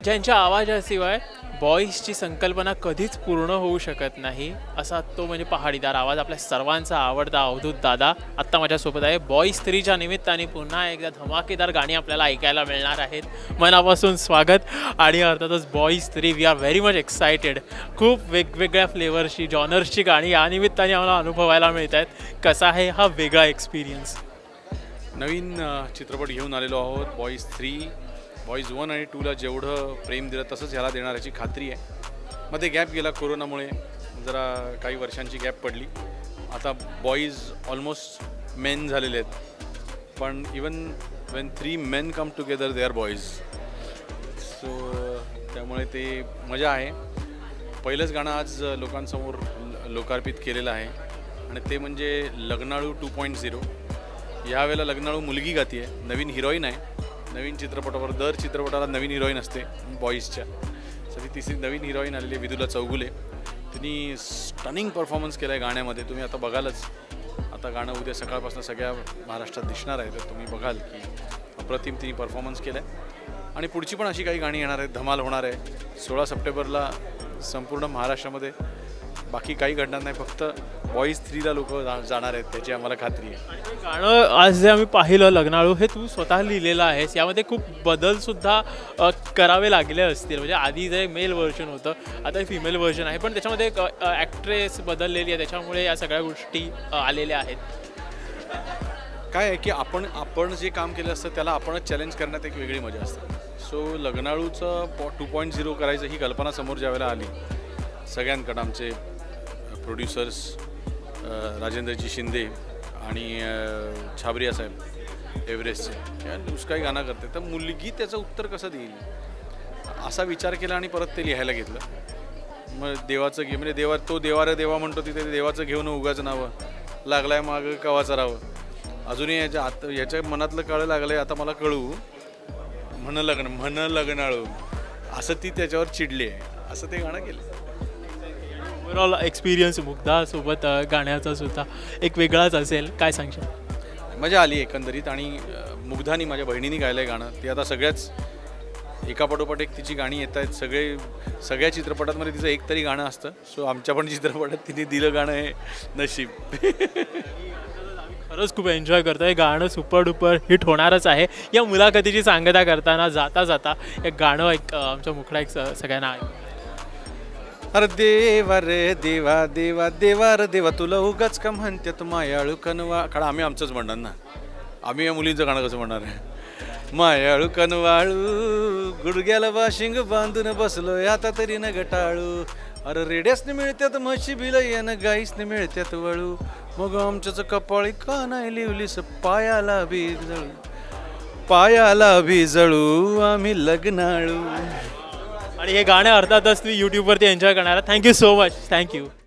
ज्यांच्या आवाजाशिवाय बॉईजची संकल्पना कधीच पूर्ण होऊ शकत नाही असा तो म्हणजे पहाडीदार आवाज आपल्या सर्वांचा आवडता अवधूत दादा आत्ता माझ्यासोबत आहे. बॉईज 3च्या निमित्ताने पुन्हा एकदा धमाकेदार गाणी आपल्याला ऐकायला मिळणार आहेत. मनापासून स्वागत. आणि अर्थातच boys 3 we are very much excited. खूप वेगवेगळ्या फ्लेवर्सची जॉनर्सची गाणी या निमित्ताने आम्हाला अनुभवायला मिळत आहेत. कसा आहे हा वेगळा एक्सपिरियन्स? नवीन चित्रपट घेऊन आलेलो आहोत. बॉईज 3 बॉईज 1 आणि 2ला जेवढं प्रेम दिलं तसंच ह्याला देणार याची खात्री आहे. मध्ये गॅप गेला कोरोनामुळे, जरा काही वर्षांची गॅप पडली. आता बॉईज ऑलमोस्ट मेन झालेले आहेत, पण even when 3 men come together they are boys. So त्यामुळे ते मजा आहे. पहिलंच गाणं आज लोकांसमोर लोकार्पित केलेलं आहे आणि ते म्हणजे लग्नाळू 2.0. यावेळेला लग्नाळू मुलगी गाती आहे, नवीन हिरोईन आहे. नवीन चित्रपटावर दर चित्रपटाला नवीन हिरोईन असते बॉईजच्या. तर ती तिसरी नवीन हिरोईन आलेली आहे विदुला चौगुले. तिने स्टनिंग परफॉर्मन्स केला आहे गाण्यामध्ये. तुम्ही आता बघालच. आता गाणं उद्या सकाळपासून सगळ्या महाराष्ट्रात दिसणार आहे, तर तुम्ही बघाल की अप्रतिम तिने परफॉर्मन्स केला आहे. आणि पुढची पण अशी काही गाणी येणार आहेत. धमाल होणार आहे 16 सप्टेंबरला संपूर्ण महाराष्ट्रामध्ये. बाकी काही घडणार नाही, फक्त बॉईज 3ला लोक जाणार आहेत त्याची आम्हाला खात्री आहे. आणि गाणं आज जे आम्ही पाहिलं लग्नाळू हे तू स्वतः लिहिलेलं आहेस. यामध्ये खूप बदलसुद्धा करावे लागले असतील. म्हणजे आधी जे मेल व्हर्जन होतं आता फिमेल व्हर्जन आहे, पण त्याच्यामध्ये एक ॲक्ट्रेस बदललेली आहे, त्याच्यामुळे या सगळ्या गोष्टी आलेल्या आहेत. काय आहे की आपण जे काम केलं असतं त्याला आपणच चॅलेंज करण्यात एक वेगळी मजा असते. सो लग्नाळूचं 2.0 करायचं ही कल्पना समोर ज्यावेळेला आली सगळ्यांकडं, आमचे प्रोड्युसर्स राजेंद्रजी शिंदे आणि छाबरिया साहेब एव्हरेस्टचे, दुष्काळी गाणं करते, तर मुलगी त्याचं उत्तर कसं देईल असा विचार केला आणि परत ते लिहायला घेतलं. मग देवाचं म्हणजे तो देवा म्हणतो तिथे देवाचं घेऊन उगाच नावं लागलाय मागं कवाचं राहावं. अजूनही याच्या मनातलं कळलं लागलं आहे. आता मला कळू म्हण लग्नाळू असं ती त्याच्यावर चिडली आहे, असं ते गाणं केलं. ओव्हरऑल एक्सपिरियन्स मुग्धासोबत गाण्याचा सुद्धा एक वेगळाच असेल, काय सांगशील? मजा आली एकंदरीत. आणि मुग्धानी माझ्या बहिणीने गायलं आहे गाणं. ती आता सगळ्याच एकापाठोपाठ एक तिची गाणी येत आहेत. सगळ्या चित्रपटांमध्ये तिचं एक तरी गाणं असतं. सो आमच्या पण चित्रपटात तिने दिलं गाणं हे नशीब. खरंच खूप एन्जॉय करतो आहे. गाणं सुपर डुपर हिट होणारच आहे. या मुलाखतीची सांगता करताना जाता एक गाणं एक आमच्या मुखडा एक सगळ्यांना आहे. अरे देवा रे देवा देवा देवा रे देवा तुला उगाच का म्हणतात मायाळू कनवा. कारण आम्ही आमचंच म्हणणार ना, आम्ही या मुलींचं गाणं कसं म्हणणार आहे. मायाळू कनवाळू गुडघ्याला वाशिंग बांधून बसलोय आता तरी न गटाळू. अरे रेड्यासने मिळत्यात म्हशी बिलयन गाईसने मिळत्यात वळू. मग आमच्याच कपाळी का नाही लिवलीस पायाला भिजळू आम्ही लग्नाळू. आणि हे गाणं अर्थातच तुम्ही यूट्यूबवरती एन्जॉय करणार. Thank you so much. थँक्यू.